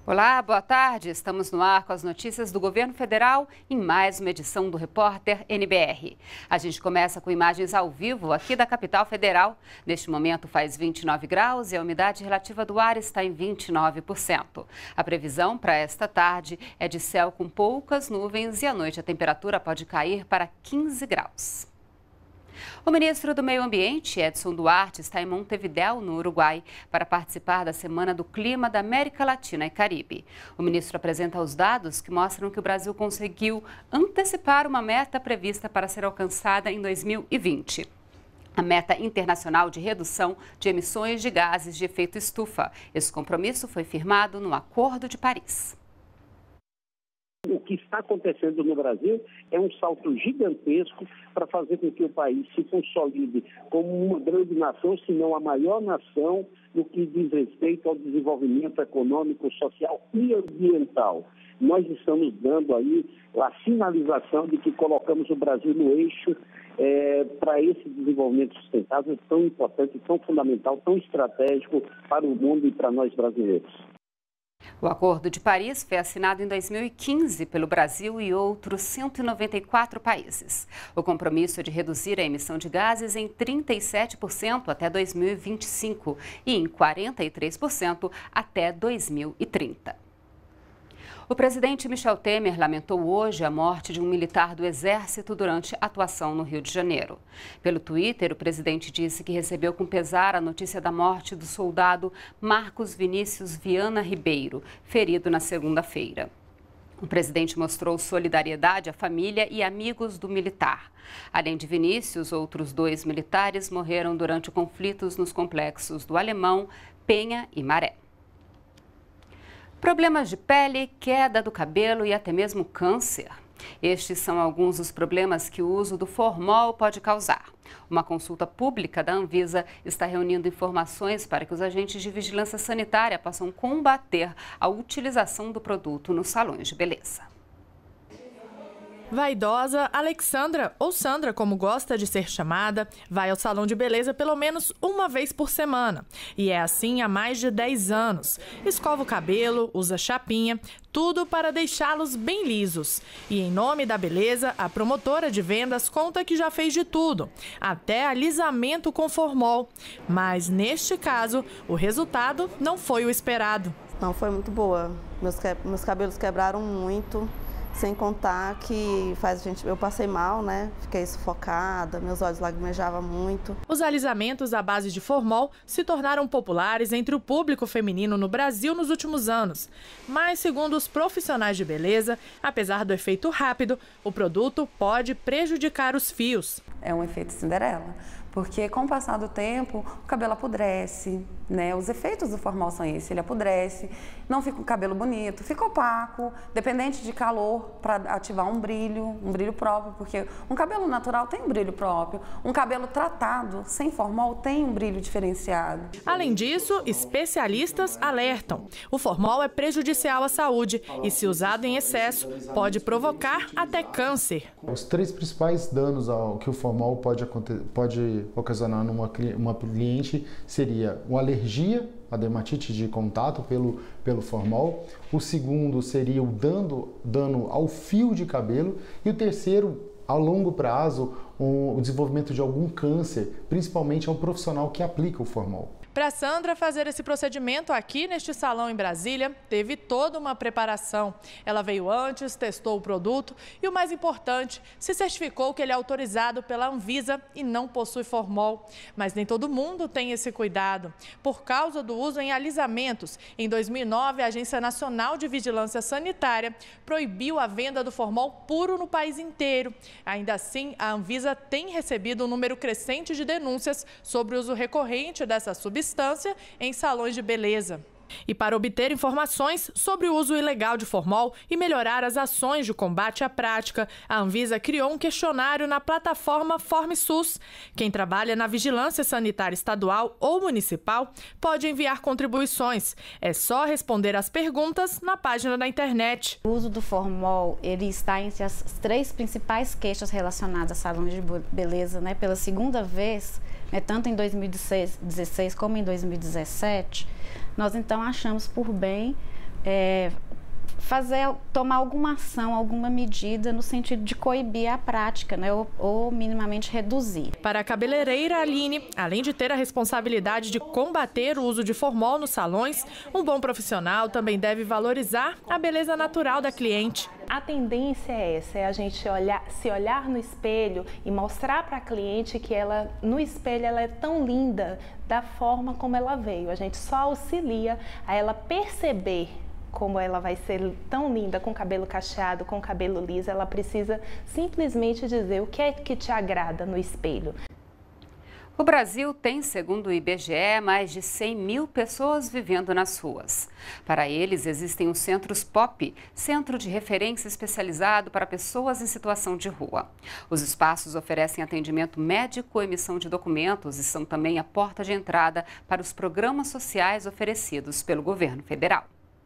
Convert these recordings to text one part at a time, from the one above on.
Olá, boa tarde. Estamos no ar com as notícias do governo federal em mais uma edição do Repórter NBR. A gente começa com imagens ao vivo aqui da capital federal. Neste momento faz 29 graus e a umidade relativa do ar está em 29%. A previsão para esta tarde é de céu com poucas nuvens e à noite a temperatura pode cair para 15 graus. O ministro do Meio Ambiente, Edson Duarte, está em Montevidéu, no Uruguai, para participar da Semana do Clima da América Latina e Caribe. O ministro apresenta os dados que mostram que o Brasil conseguiu antecipar uma meta prevista para ser alcançada em 2020. A meta internacional de redução de emissões de gases de efeito estufa. Esse compromisso foi firmado no Acordo de Paris. O que está acontecendo no Brasil é um salto gigantesco para fazer com que o país se consolide como uma grande nação, se não a maior nação, no que diz respeito ao desenvolvimento econômico, social e ambiental. Nós estamos dando aí a sinalização de que colocamos o Brasil no eixo para esse desenvolvimento sustentável tão importante, tão fundamental, tão estratégico para o mundo e para nós brasileiros. O Acordo de Paris foi assinado em 2015 pelo Brasil e outros 194 países. O compromisso é de reduzir a emissão de gases em 37% até 2025 e em 43% até 2030. O presidente Michel Temer lamentou hoje a morte de um militar do Exército durante atuação no Rio de Janeiro. Pelo Twitter, o presidente disse que recebeu com pesar a notícia da morte do soldado Marcos Vinícius Viana Ribeiro, ferido na segunda-feira. O presidente mostrou solidariedade à família e amigos do militar. Além de Vinícius, outros 2 militares morreram durante conflitos nos complexos do Alemão, Penha e Maré. Problemas de pele, queda do cabelo e até mesmo câncer. Estes são alguns dos problemas que o uso do formol pode causar. Uma consulta pública da Anvisa está reunindo informações para que os agentes de vigilância sanitária possam combater a utilização do produto nos salões de beleza. Vaidosa, Alexandra, ou Sandra, como gosta de ser chamada, vai ao salão de beleza pelo menos uma vez por semana. E é assim há mais de 10 anos. Escova o cabelo, usa chapinha, tudo para deixá-los bem lisos. E em nome da beleza, a promotora de vendas conta que já fez de tudo, até alisamento com formol. Mas neste caso, o resultado não foi o esperado. Não foi muito boa. Meus cabelos quebraram muito. Sem contar que eu passei mal, né? Fiquei sufocada, meus olhos lacrimejavam muito. Os alisamentos à base de formol se tornaram populares entre o público feminino no Brasil nos últimos anos. Mas, segundo os profissionais de beleza, apesar do efeito rápido, o produto pode prejudicar os fios. É um efeito Cinderela, porque com o passar do tempo o cabelo apodrece, né? Os efeitos do formol são esses, ele apodrece, não fica um cabelo bonito, fica opaco, dependente de calor para ativar um brilho próprio, porque um cabelo natural tem um brilho próprio, um cabelo tratado sem formol tem um brilho diferenciado. Além disso, especialistas alertam, o formol é prejudicial à saúde e, se usado em excesso, pode provocar até câncer. Os 3 principais danos que o formol pode ocasionar numa cliente seria uma alergia, a dermatite de contato pelo formol. O segundo seria o dano ao fio de cabelo. E o terceiro, a longo prazo, o desenvolvimento de algum câncer, principalmente ao profissional que aplica o formol. Para Sandra fazer esse procedimento aqui neste salão em Brasília, teve toda uma preparação. Ela veio antes, testou o produto e, o mais importante, se certificou que ele é autorizado pela Anvisa e não possui formol. Mas nem todo mundo tem esse cuidado. Por causa do uso em alisamentos, em 2009, a Agência Nacional de Vigilância Sanitária proibiu a venda do formol puro no país inteiro. Ainda assim, a Anvisa tem recebido um número crescente de denúncias sobre o uso recorrente dessa substância em salões de beleza. E para obter informações sobre o uso ilegal de formol e melhorar as ações de combate à prática, a Anvisa criou um questionário na plataforma FormSUS. Quem trabalha na vigilância sanitária estadual ou municipal pode enviar contribuições. É só responder as perguntas na página da internet. O uso do formol, ele está entre as 3 principais queixas relacionadas a salões de beleza, né? Pela segunda vez, né, tanto em 2016 como em 2017, nós então achamos por bem tomar alguma ação, alguma medida no sentido de coibir a prática, né, ou minimamente reduzir. Para a cabeleireira Aline, além de ter a responsabilidade de combater o uso de formol nos salões, um bom profissional também deve valorizar a beleza natural da cliente. A tendência é essa, é a gente se olhar no espelho e mostrar para a cliente que ela, no espelho, ela é tão linda da forma como ela veio. A gente só auxilia a ela perceber como ela vai ser tão linda com cabelo cacheado, com cabelo liso. Ela precisa simplesmente dizer o que é que te agrada no espelho. O Brasil tem, segundo o IBGE, mais de 100 mil pessoas vivendo nas ruas. Para eles, existem os centros POP, Centro de Referência Especializado para Pessoas em Situação de Rua. Os espaços oferecem atendimento médico, emissão de documentos e são também a porta de entrada para os programas sociais oferecidos pelo governo federal.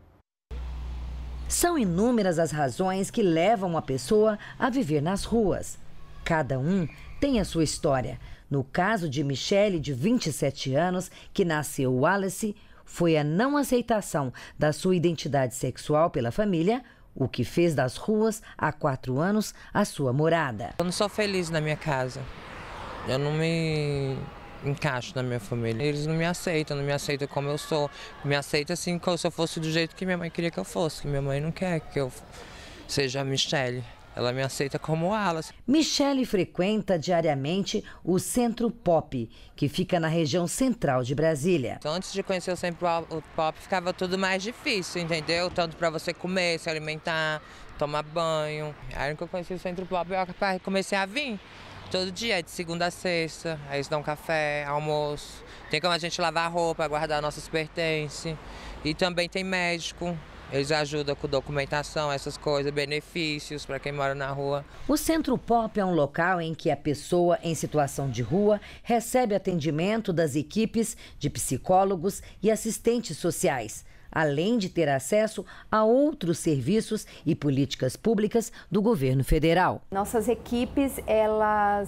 São inúmeras as razões que levam uma pessoa a viver nas ruas. Cada um tem a sua história. No caso de Michele, de 27 anos, que nasceu Wallace, foi a não aceitação da sua identidade sexual pela família, o que fez das ruas, há 4 anos, a sua morada. Eu não sou feliz na minha casa. Eu não me encaixo na minha família. Eles não me aceitam como eu sou. Me aceitam assim como se eu fosse do jeito que minha mãe queria que eu fosse. Que minha mãe não quer que eu seja a Michele. Ela me aceita como Wallace. Michele frequenta diariamente o Centro POP, que fica na região central de Brasília. Então, antes de conhecer o Centro POP, ficava tudo mais difícil, entendeu? Tanto para você comer, se alimentar, tomar banho. Aí que eu conheci o Centro POP, eu comecei a vir. Todo dia, de segunda a sexta, aí eles dão café, almoço, tem como a gente lavar a roupa, guardar nossos pertences. E também tem médico, eles ajudam com documentação, essas coisas, benefícios para quem mora na rua. O Centro POP é um local em que a pessoa em situação de rua recebe atendimento das equipes de psicólogos e assistentes sociais, além de ter acesso a outros serviços e políticas públicas do governo federal. Nossas equipes, elas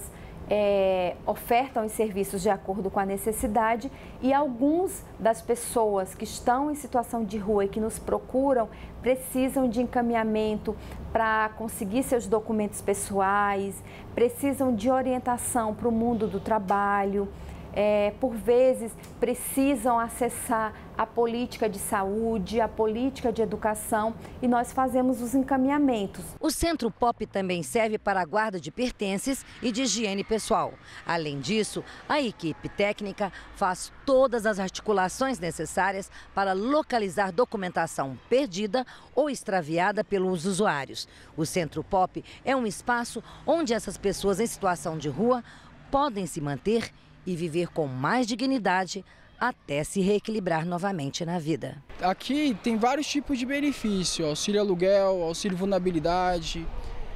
ofertam os serviços de acordo com a necessidade e alguns das pessoas que estão em situação de rua e que nos procuram precisam de encaminhamento para conseguir seus documentos pessoais, precisam de orientação para o mundo do trabalho. Por vezes, precisam acessar a política de saúde, a política de educação e nós fazemos os encaminhamentos. O Centro POP também serve para a guarda de pertences e de higiene pessoal. Além disso, a equipe técnica faz todas as articulações necessárias para localizar documentação perdida ou extraviada pelos usuários. O Centro POP é um espaço onde essas pessoas em situação de rua podem se manter e viver com mais dignidade até se reequilibrar novamente na vida. Aqui tem vários tipos de benefício, auxílio aluguel, auxílio vulnerabilidade,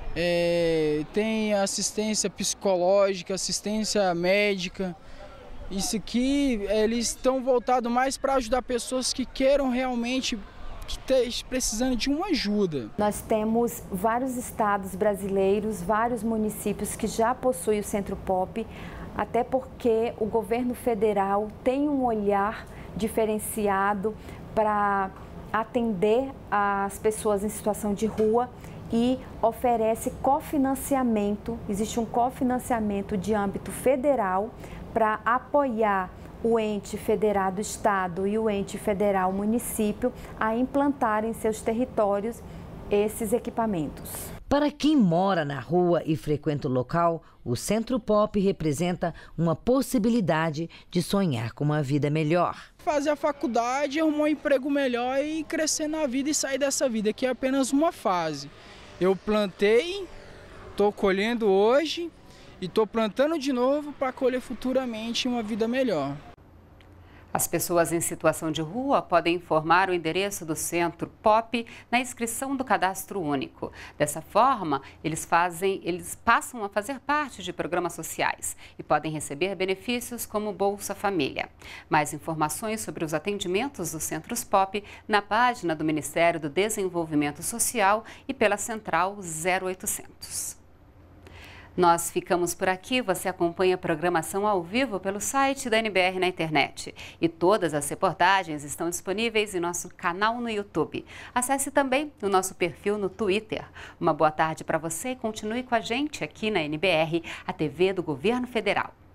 tem assistência psicológica, assistência médica. Isso aqui, eles estão voltados mais para ajudar pessoas que queiram realmente, que estejam precisando de uma ajuda. Nós temos vários estados brasileiros, vários municípios que já possuem o Centro POP, até porque o governo federal tem um olhar diferenciado para atender as pessoas em situação de rua e oferece cofinanciamento, existe um cofinanciamento de âmbito federal para apoiar o ente federado estado e o ente federal município a implantar em seus territórios esses equipamentos. Para quem mora na rua e frequenta o local, o Centro POP representa uma possibilidade de sonhar com uma vida melhor. Fazer a faculdade, arrumar um emprego melhor e crescer na vida e sair dessa vida, que é apenas uma fase. Eu plantei, estou colhendo hoje e estou plantando de novo para colher futuramente uma vida melhor. As pessoas em situação de rua podem informar o endereço do Centro POP na inscrição do Cadastro Único. Dessa forma, eles passam a fazer parte de programas sociais e podem receber benefícios como Bolsa Família. Mais informações sobre os atendimentos dos Centros POP na página do Ministério do Desenvolvimento Social e pela Central 0800. Nós ficamos por aqui. Você acompanha a programação ao vivo pelo site da NBR na internet. E todas as reportagens estão disponíveis em nosso canal no YouTube. Acesse também o nosso perfil no Twitter. Uma boa tarde para você e continue com a gente aqui na NBR, a TV do Governo Federal.